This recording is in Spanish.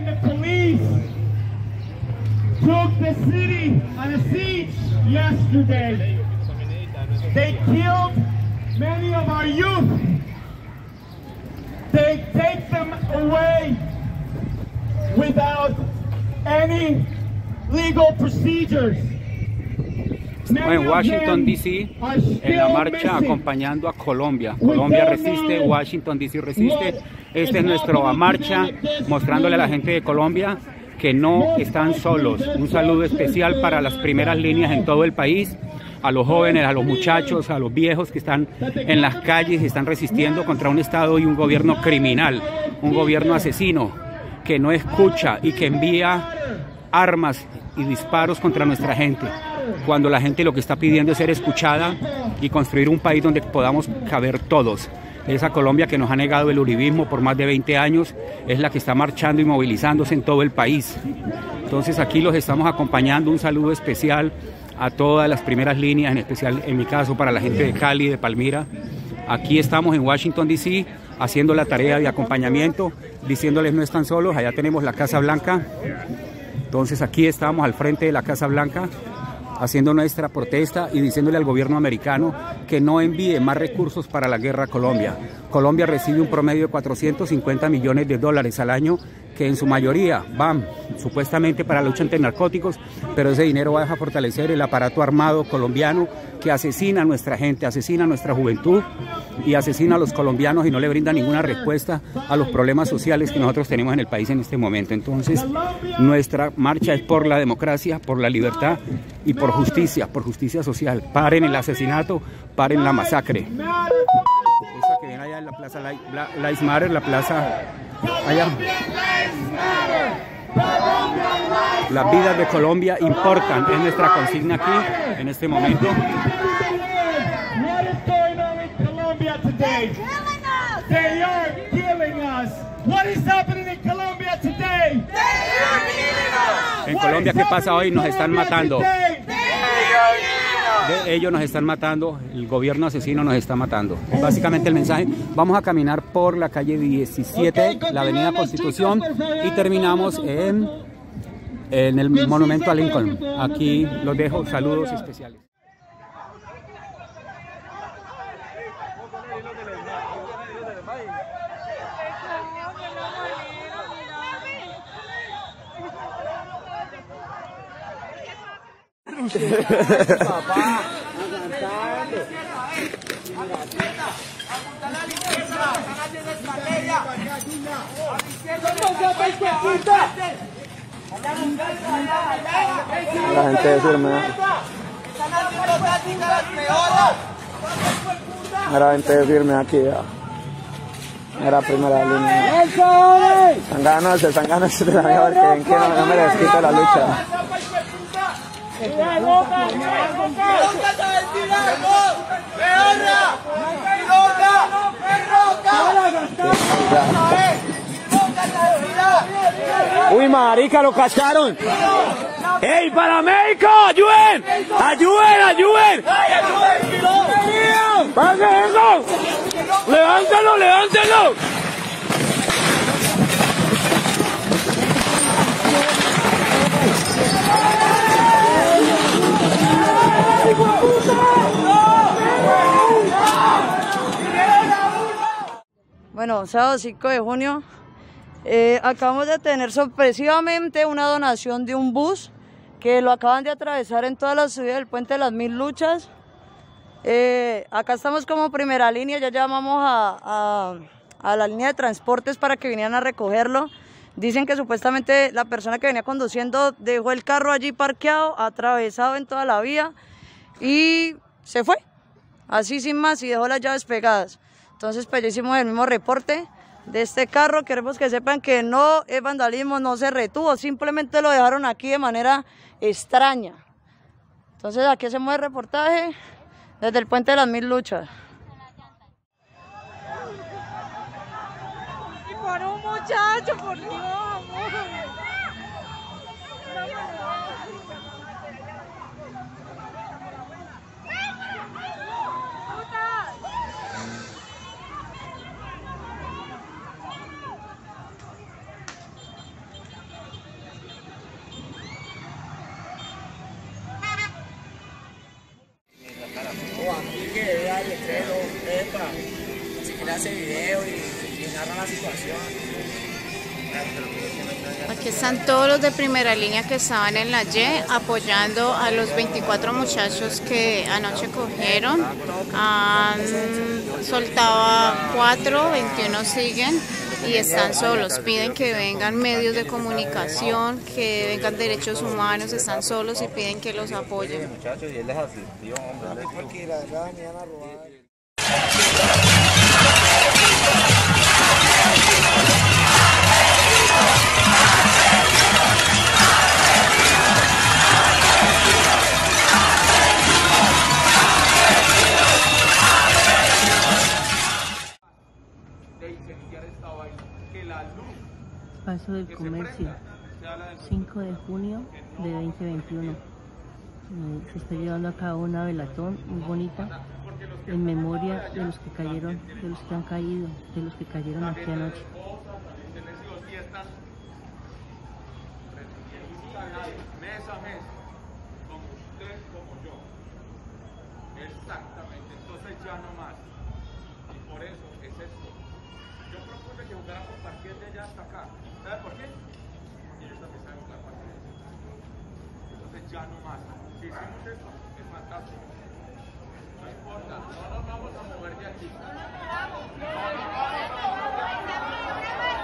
the police took the city on a siege yesterday. They killed many of our youth. They take them away without any legal procedures. Estamos en Washington, D.C., en la marcha acompañando a Colombia. Colombia resiste, Washington, D.C. resiste. Esta es nuestra marcha mostrándole a la gente de Colombia que no están solos. Un saludo especial para las primeras líneas en todo el país, a los jóvenes, a los muchachos, a los viejos que están en las calles y están resistiendo contra un Estado y un gobierno criminal, un gobierno asesino que no escucha y que envía armas y disparos contra nuestra gente, cuando la gente lo que está pidiendo es ser escuchada y construir un país donde podamos caber todos. Esa Colombia que nos ha negado el uribismo por más de 20 años es la que está marchando y movilizándose en todo el país. Entonces aquí los estamos acompañando. Un saludo especial a todas las primeras líneas, en especial en mi caso para la gente de Cali, de Palmira. Aquí estamos en Washington, D.C., haciendo la tarea de acompañamiento, diciéndoles no están solos. Allá tenemos la Casa Blanca. Entonces aquí estamos al frente de la Casa Blanca haciendo nuestra protesta y diciéndole al gobierno americano que no envíe más recursos para la guerra a Colombia. Colombia recibe un promedio de 450 millones de dólares al año, que en su mayoría van supuestamente para la lucha ante narcóticos, pero ese dinero va a fortalecer el aparato armado colombiano que asesina a nuestra gente, asesina a nuestra juventud y asesina a los colombianos y no le brinda ninguna respuesta a los problemas sociales que nosotros tenemos en el país en este momento. Entonces, nuestra marcha es por la democracia, por la libertad y por justicia social. Paren el asesinato, paren la masacre. Esa que viene allá en la plaza Lives Matter, la plaza allá. Las vidas de Colombia importan, es nuestra consigna aquí en este momento. En Colombia, ¿qué pasa hoy? Nos están matando. Ellos nos están matando, el gobierno asesino nos está matando. Básicamente el mensaje. Vamos a caminar por la calle 17, la avenida Constitución, y terminamos en el monumento a Lincoln. Aquí los dejo, saludos especiales. La gente de firme. La gente de firme aquí ya. Era primera línea. Están ganándose de la mejor, que ven que no me les quito la lucha. Uy, marica, lo cacharon. ¡Ey, para México! ¡Ayuden! ¡Ayuden, ayuden! ¡Pase eso! ¡Levántalo, levántalo! Bueno, sábado 5 de junio, acabamos de tener sorpresivamente una donación de un bus que lo acaban de atravesar en toda la subida del Puente de las Mil Luchas. Acá estamos como primera línea, ya llamamos a la línea de transportes para que vinieran a recogerlo. Dicen que supuestamente la persona que venía conduciendo dejó el carro allí parqueado, atravesado en toda la vía y se fue, así sin más, y dejó las llaves pegadas. Entonces pues ya hicimos el mismo reporte de este carro. Queremos que sepan que no es vandalismo, no se retuvo, simplemente lo dejaron aquí de manera extraña. Entonces aquí hacemos el reportaje desde el Puente de las Mil Luchas. Y por un muchacho, por Dios, amor. hace video y narra la situación. Aquí están todos los de primera línea que estaban en la Y apoyando a los 24 muchachos que anoche cogieron. Han soltado a 4, 21 siguen y están solos. Piden que vengan medios de comunicación, que vengan derechos humanos, están solos y piden que los apoyen. Paso del Comercio, 5 de junio de 2021. Se está llevando a cabo una velatón muy bonita en memoria de los que cayeron, de los que han caído, de los que cayeron aquí anoche. Mes a mes, como usted, como yo. Exactamente, entonces ya no más. Y por eso es esto. Yo propuse que jugáramos parquet de allá hasta acá. ¿Sabe por qué? Porque ellos también saben jugar parquet. Entonces ya no más. Si hicimos esto, es fantástico. No importa, no nos vamos a mover de aquí. No nos vamos a mover de aquí.